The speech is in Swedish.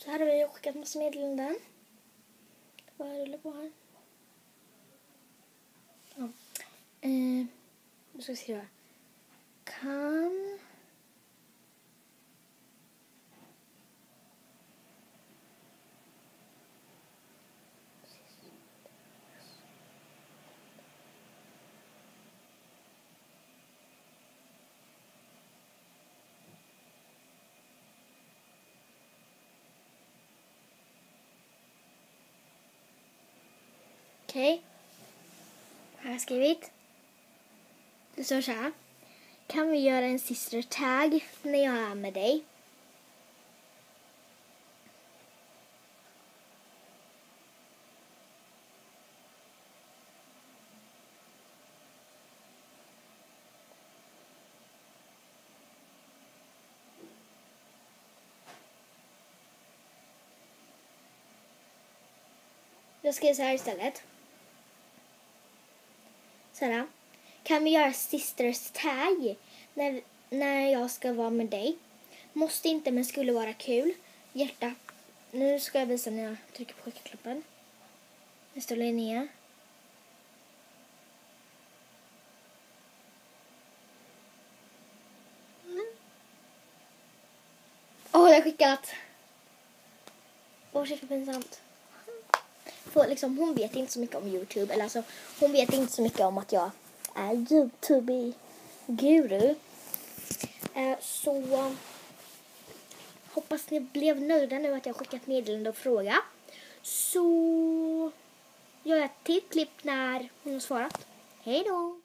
Så här har vi skickat massa meddelanden. Vad rullar på här? Ja. Nu ska vi skriva. Kan... Okej. Här har jag skrivit. Det står så här. Kan vi göra en sister tag när jag är med dig? Jag skriver så här istället. Så här. Kan vi göra sisters tag när jag ska vara med dig? Måste inte, men skulle vara kul. Hjärta. Nu ska jag visa när jag trycker på skicka-knappen. Det står Linnea. Åh, det är skickat. Åh, shit, vad pinsamt. För liksom, hon vet inte så mycket om YouTube. Eller alltså, hon vet inte så mycket om att jag är YouTube-guru. Så hoppas ni blev nöjda nu att jag skickat meddelande och fråga. Så gör jag ett till klipp när hon har svarat. Hej då!